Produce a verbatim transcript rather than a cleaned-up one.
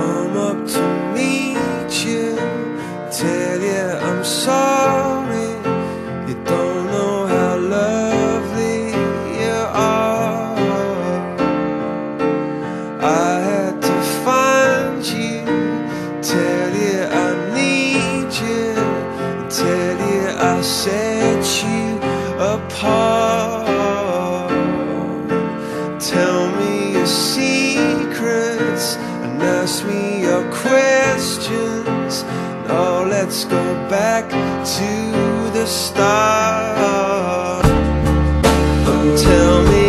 come up to meet you, tell you I'm sorry. You don't know how lovely you are. I had to find you, tell you I need you, tell you I set you apart. Tell me your secrets and ask me your questions. Now let's go back to the start. Tell me